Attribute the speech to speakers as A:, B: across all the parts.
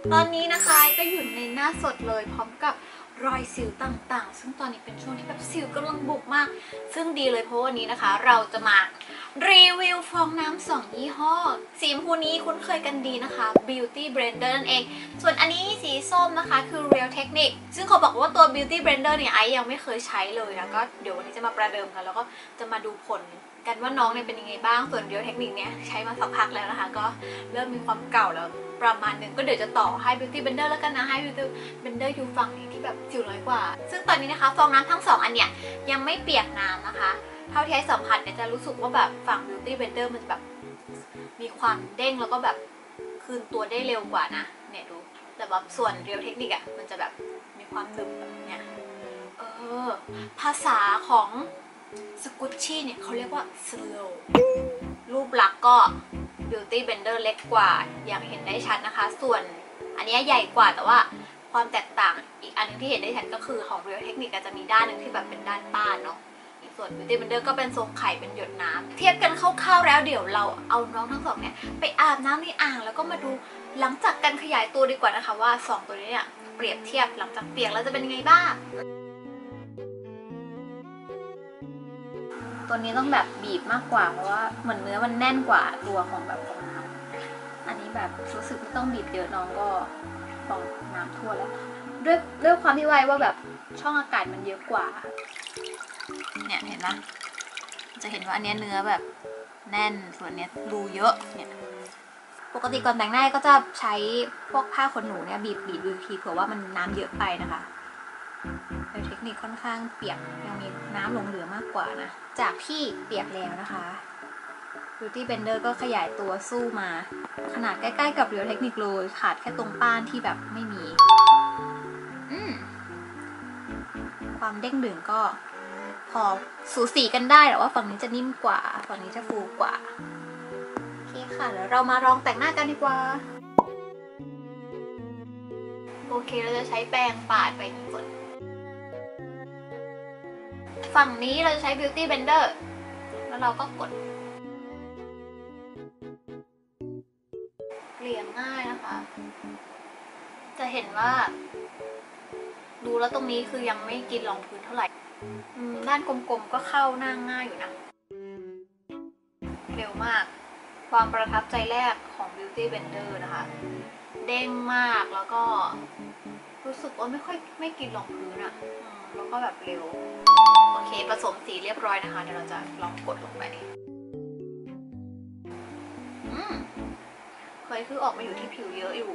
A: ตอนนี้นะคะก็อยู่ในหน้าสดเลยพร้อมกับรอยสิวต่างๆซึ่งตอนนี้เป็นช่วงที่แบบสิวกำลังบุกมากซึ่งดีเลยเพราะวันนี้นะคะเราจะมารีวิวฟองน้ำ2ยี่ห้อสีชมพูนี้คุ้นเคยกันดีนะคะ Beauty Blender นั่นเองส่วนอันนี้สีส้มนะคะคือ Real Technique ซึ่งเขาบอกว่าตัว Beauty Blender เนี่ยไอยังไม่เคยใช้เลยนะก็เดี๋ยววันนี้จะมาประเดิมกันแล้วก็จะมาดูผลกันว่าน้องเนี่ยเป็นยังไงบ้างส่วน Real Technique เนี่ยใช้มาสักพักแล้วนะคะก็เริ่มมีความเก่าแล้วประมาณหนึ่งก็เดี๋ยวจะต่อให้ Beauty Blender แล้วกันนะให้ Beauty Blender อยู่ฝั่งนี้ที่แบบสิวน้อยกว่าซึ่งตอนนี้นะคะฟองน้ำทั้ง2อันเนี่ยยังไม่เปียกน้ำนะคะเท่าที่ให้สัมผัสเนี่ยจะรู้สึกว่าแบบฝั่ง Beauty Blender มันจะแบบมีความเด้งแล้วก็แบบคืนตัวได้เร็วกว่านะเนี่ยดูแต่แบบส่วน Real Technique อ่ะมันจะแบบมีความหนึบแบบเนี้ยภาษาของสกุชชี่เนี่ยเขาเรียกว่า slow รูปลักษณ์ก็ Beauty Blender เล็กกว่าอย่างเห็นได้ชัดนะคะส่วนอันนี้ใหญ่กว่าแต่ว่าความแตกต่างอีกอันนึงที่เห็นได้ชัดก็คือของ Real Technique จะมีด้านหนึ่งที่แบบเป็นด้านป้านเนาะส่วน Beauty Blender ก็เป็นทรงไข่เป็นหยดน้ำเทียบกันคร่าวๆแล้วเดี๋ยวเราเอาน้องทั้งสองเนี่ยไปอาบน้ำในอ่างแล้วก็มาดูหลังจากการขยายตัวดีกว่านะคะว่า2ตัวนี้เนี่ยเปรียบเทียบหลังจากเปียกแล้วจะเป็นยังไงบ้างตัวนี้ต้องแบบบีบมากกว่าเพราะว่าเหมือนเนื้อมันแน่นกว่าตัวของแบบฟองน้ำอันนี้แบบรู้สึกไม่ต้องบีบเยอะน้องก็ฟองน้ำทั่วแล้วด้วยความที่ไว้ว่าแบบช่องอากาศมันเยอะกว่าเนี่ยเห็นไหมจะเห็นว่าอันนี้เนื้อแบบแน่นส่วนเนี้ยรูเยอะเนี่ยปกติก่อนแต่งหน้าก็จะใช้พวกผ้าขนหนูเนี่ยบีบดูทีเผื่อว่ามันน้ำเยอะไปนะคะเทคนิคค่อนข้างเปียกยังมีน้ำหลงเหลือมากกว่านะจากที่เปียกแล้วนะคะ Beauty Blender ก็ขยายตัวสู้มาขนาดใกล้ๆกับ Real Technique เลยขาดแค่ตรงป้านที่แบบไม่มีความเด้งดึงก็พอสูสีกันได้แต่ว่าฝั่งนี้จะนิ่มกว่าฝั่งนี้จะฟูกว่าโอเคค่ะแล้วเรามาลองแต่งหน้ากันดีกว่าโอเคเราจะใช้แปรงปาดไปก่อนฝั่งนี้เราจะใช้ Beauty Blender แล้วเราก็กดเกลี่ยง่ายนะคะจะเห็นว่าดูแล้วตรงนี้คือยังไม่กินรองพื้นเท่าไหร่ด้านกลมๆก็เข้าหน้าง่ายอยู่นะเร็วมากความประทับใจแรกของ Beauty Blender นะคะเด้งมากแล้วก็รู้สึกว่าไม่กินรองพื้นอะแล้วก็แบบเร็วโอเคผสมสีเรียบร้อยนะคะเดี๋ยวเราจะลองกดลงไปเคยคือออกมาอยู่ที่ผิวเยอะอยู่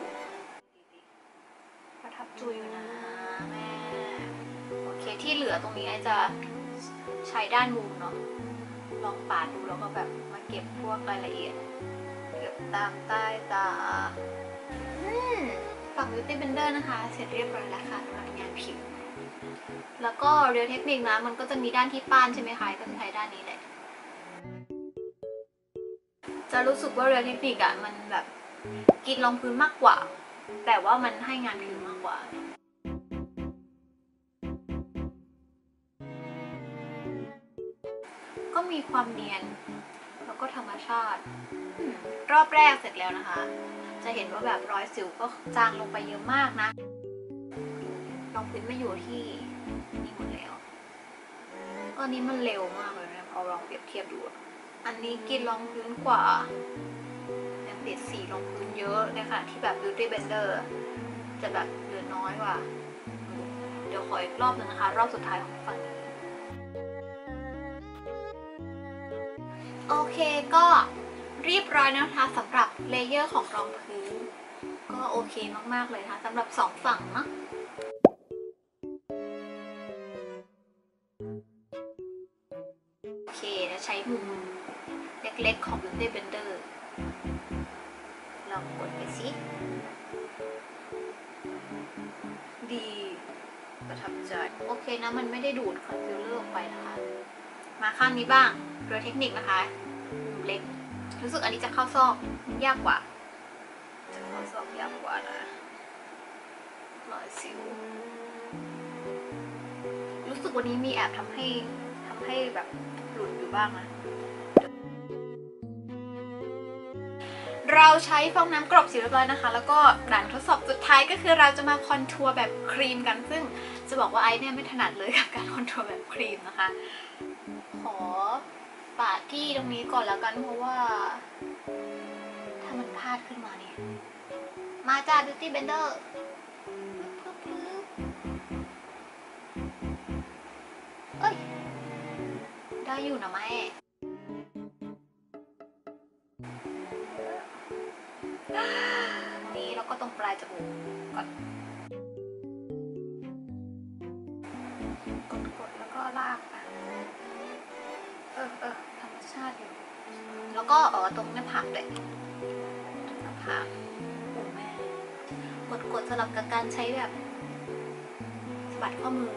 A: ประทับใจอยู่นะแม่โอเคที่เหลือตรงนี้ไอจะใช้ด้านมุมเนาะลองปาดดูแล้วก็แบบมาเก็บพวกรายละเอียดเก็บตามใต้ตาฝั่ง Beauty Blender นะคะเสร็จเรียบร้อยแล้วค่ะสำหรับงานผิวแล้วก็ Real Technique นะมันก็จะมีด้านที่ป้านใช่ไหมคะก็จะใช้ด้านนี้แหละจะรู้สึกว่า Real Technique อะมันแบบกินรองพื้นมากกว่าแต่ว่ามันให้งานผิวมากกว่าก็มีความเนียนแล้วก็ธรรมชาติรอบแรกเสร็จแล้วนะคะจะเห็นว่าแบบรอยสิวก็จางลงไปเยอะมากนะรองพื้นไม่อยู่ที่นี่หมดแล้วอันนี้มันเร็วมากเลยนะพอลองเปรียบเทียบดูอันนี้กินรองพื้นกว่ายังติดสีรองพื้นเยอะเลยค่ะที่แบบ Beauty Blender จะแบบเหลือน้อยกว่าเดี๋ยวขออีกรอบนึงนะคะรอบสุดท้ายของฝั่งนี้โอเคก็เรียบร้อยนะคะสำหรับเลเยอร์ของรองพื้นก็โอเคมากๆเลยค่ะสำหรับ2ฝั่งนะโอเคจะใช้มุมเล็กๆของ Beauty Blender ลองกดไปสิดีประทับใจโอเคนะมันไม่ได้ดูดคอนซีลเลอร์ออกไปนะคะมาข้างนี้บ้างโดยเทคนิคนะคะเล็กรู้สึกอันนี้จะเข้าซอกยากกว่าจะเข้าซอกยากกว่านะรอยสิวรู้สึกวันนี้มีแอบทำให้แบบหลุดอยู่บ้างนะเราใช้ฟองน้ำกรบสิวเรียบร้อยนะคะแล้วก็ด่านทดสอบสุดท้ายก็คือเราจะมาคอนทัวร์แบบครีมกันซึ่งจะบอกว่าไอซ์เนี่ยไม่ถนัดเลยกับการคอนทัวร์แบบครีมนะคะขอปาดที่ตรงนี้ก่อนแล้วกันเพราะว่าถ้ามันพลาดขึ้นมาเนี่ยมาจ้า Beauty Blender เอ้ยได้อยู่นะแม่นี้แล้วก็ตรงปลายจมูกก่อนกดแล้วก็ลากไปธรรมชาติอยู่แล้วก็ตรงหน้าผากด้วยหน้าผากโอ้แม่กดสลับกับการใช้แบบสะบัดข้อมือ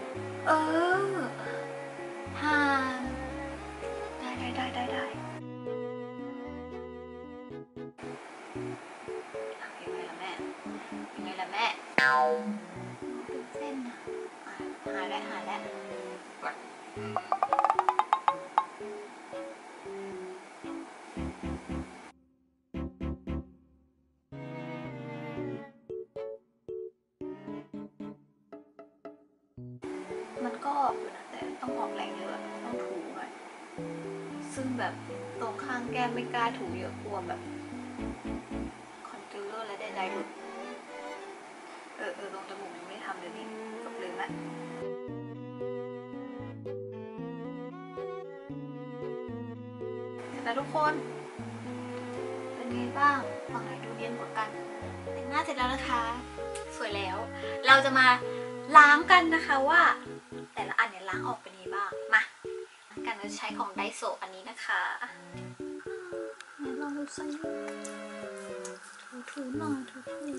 A: ฮ่าได้ยังไงล่ะแม่เป็นเส้นนะหาแล้วมันก็ออกอยู่นะแต่ต้องออกแรงเยอะต้องถูหน่อยซึ่งแบบตรงข้างแก้มไม่กล้าถูเยอะกลัวแบบคอนซีลเลอร์และใดๆหลุดตรงจมูกยังไม่ทำเลยนี่จบลืมละแล้วทุกคนเป็นไงบ้างฝั่งไหนดูเนียนกว่ากันแต่งหน้าเสร็จแล้วนะคะสวยแล้วเราจะมาล้างกันนะคะว่าแต่ละอันเนี่ยล้างออกเป็นยังไงบ้างมาการใช้ของไดโซอันนี้นะคะลองดูใส่ถูหน่อยถู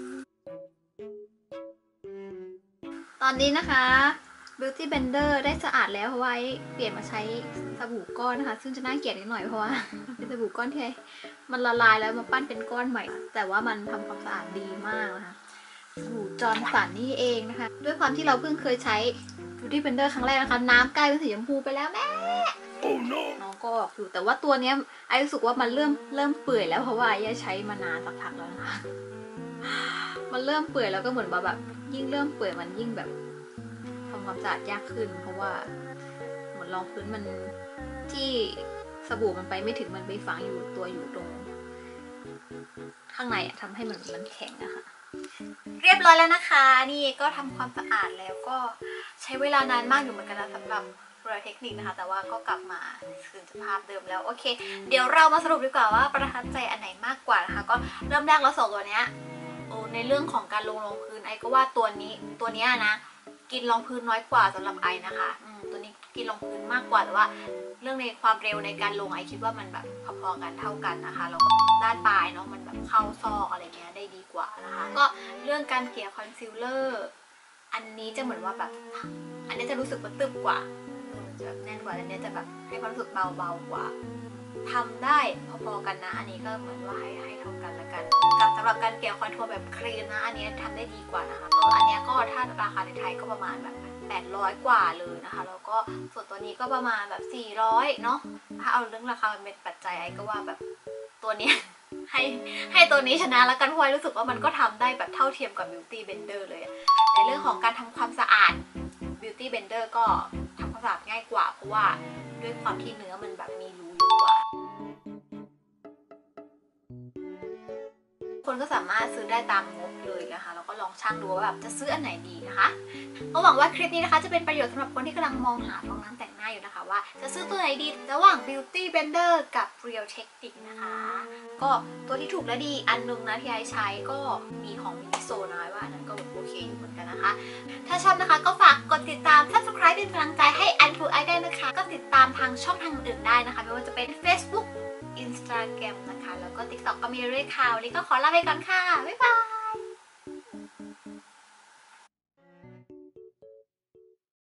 A: ตอนนี้นะคะ Beauty Blender ได้สะอาดแล้วเพราะว่าเปลี่ยนมาใช้สบู่ก้อนนะคะซึ่งจะน่าเกลียดนิดหน่อยเพราะว่าเป็นสบู่ก้อนที่มันละลายแล้วมาปั้นเป็นก้อนใหม่แต่ว่ามันทำความสะอาดดีมากนะคะสบู่จอร์นสันนี่เองนะคะด้วยความที่เราเพิ่งเคยใช้ Beauty Blender ครั้งแรกนะคะน้ำกลายเป็นสีชมพูไปแล้วแม่น้องก็ออกอยู่แต่ว่าตัวเนี้ยไอรู้สึกว่ามันเริ่มเปื่อยแล้วเพราะว่าไอใช้มานานสักพักแล้วนะคะมันเริ่มเปื่อยแล้วก็เหมือนแบบยิ่งเริ่มเปื่อยมันยิ่งแบบทำความสะอาดยากขึ้นเพราะว่าเหมือนรองพื้นมันที่สบู่มันไปไม่ถึงมันไปฝังอยู่ตรงข้างในทำให้มันแข็งนะคะเรียบร้อยแล้วนะคะนี่ก็ทำความสะอาดแล้วก็ใช้เวลานานมากอยู่เหมือนกันนะสำหรับรอยเทคนิคนะคะแต่ว่าก็กลับมาคืนสภาพเดิมแล้วโอเคเดี๋ยวเรามาสรุปดีกว่าว่าประทับใจอันไหนมากกว่านะคะก็เริ่มแรกเราส่งตัวเนี้ยในเรื่องของการลงรองพื้นไอก็ว่าตัวนี้นะกินรองพื้นน้อยกว่าสำหรับไอนะคะตัวนี้กินรองพื้นมากกว่าแต่ว่าเรื่องในความเร็วในการลงไอคิดว่ามันแบบพอๆกันเท่ากันนะคะแล้วก็ด้านปลายเนาะมันแบบเข้าซอกอะไรเงี้ยได้ดีกว่านะคะก็เรื่องการเกลี่ยคอนซีลเลอร์อันนี้จะเหมือนว่าแบบอันนี้จะรู้สึกว่าตึบกว่าจะแน่นกว่าอันนี้จะแบบให้ความรู้สึกเบากว่าทำได้พอๆกันนะอันนี้ก็เหมือนว่าให้เท่ากันละกันกับสำหรับการเกลี่ยคอนทัวร์แบบครีมนะอันนี้ทำได้ดีกว่านะคะอันนี้ก็ถ้าราคาในไทยก็ประมาณแบบ800 กว่าเลยนะคะแล้วก็ส่วนตัวนี้ก็ประมาณแบบ400เนาะถ้าเอาเรื่องราคาเป็นปัจจัยไอ้ก็ว่าแบบตัวนี้ให้ตัวนี้ชนะแล้วกันเพราะรู้สึกว่ามันก็ทำได้แบบเท่าเทียมกับ Beauty Blender เลยในเรื่องของการทำความสะอาด Beauty Blender ก็ทำความสะอาดง่ายกว่าเพราะว่าด้วยความที่เนื้อมันแบบมีรูเยอะกว่าคนก็สามารถซื้อได้ตามงบเลยนะคะแล้วก็ลองชั่งดูว่าแบบจะซื้ออันไหนดีนะคะก็หวังว่าคลิปนี้นะคะจะเป็นประโยชน์สำหรับคนที่กำลังมองหาฟองน้ำแต่งหน้าอยู่นะคะว่าจะซื้อตัวไหนดีระหว่าง Beauty Blender กับ Real Technique นะคะก็ตัวที่ถูกและดีอันนึงนะที่ไอใช้ก็มีของมินิโซนะว่าอันนั้นก็โอเคอยู่เหมือนกันนะคะถ้าชอบนะคะก็ฝากกดติดตาม Subscribe เป็นกำลังใจให้อันทูไอได้นะคะก็ติดตามทางช่องทางอื่นได้นะคะไม่ว่าจะเป็น Facebook Instagram นะคะแล้วก็ TikTok ก็มีเรื่อยข่าววันนี้ก็ขอลาไปก่อนค่ะบ๊ายบาย